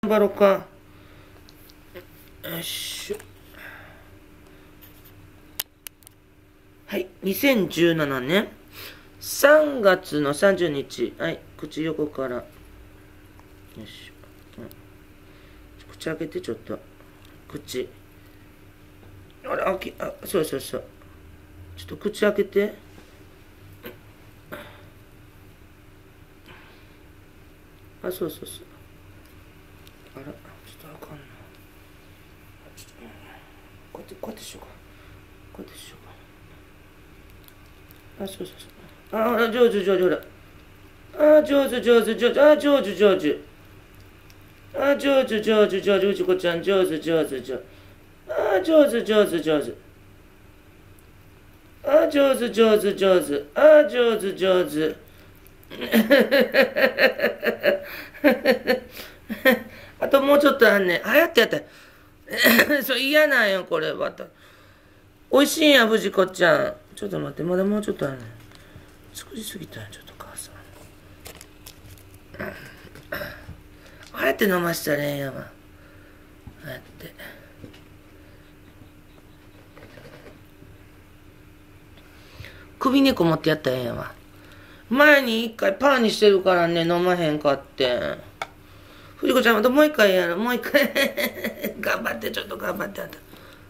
頑張ろうか。よしょ。はい、2017年3月の30日。はい、口横から。よしょ。口開けて、ちょっと。口。あれ、そうそうそう。ちょっと口開けて。あ、そうそうそう。あら、ちょっとあかんな。ちょっと、こうやってしようか。こうやってしようか。あ、そうそうそう。あ、上手、上手、ほら。あ、上手、上手、上手。あ、上手、上手。あ、上手、上手、上手。うちこちゃん、上手、上手、上手。あ、上手、上手、上手。あ、上手、上手、上手。あ、上手、上手。あともうちょっとあんねん。早くやって。そう嫌なんよ、これ。また。美味しいんや、藤子ちゃん。ちょっと待って、まだもうちょっとあるねん。作りすぎたんや、ちょっと母さん。ああやって飲ましたらええんやわ。ああやって。首根こもってやったらええんやわ。前に一回パーにしてるからね、飲まへんかってん。藤子ちゃんまたもう一回やる。もう一回。頑張って、ちょっと頑張ってあんた。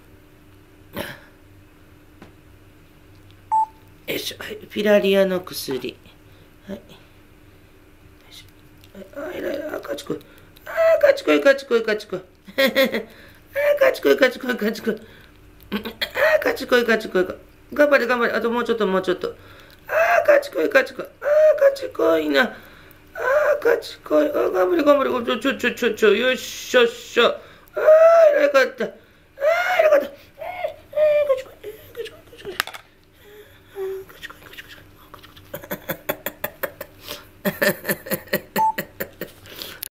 よいしょ。はい。ピラリアの薬。はい。よいしょ。あ、いらいら。あ、かちこい。あ、かちこい、かちこい、かちこい。あ、かちこい、かちこい、かちこい。あ、かちこい、かちこい。頑張れ、頑張れ。あともうちょっと、もうちょっと。あ、かちこい、かちこい。あ、かちこいな。あ、かちこい。あ、頑張れ、頑張れ。よっしょっしょ。あ、よかった。あ、よかった。かちこい、かちこい、かちこい。かちこい、かちこい、かちこい。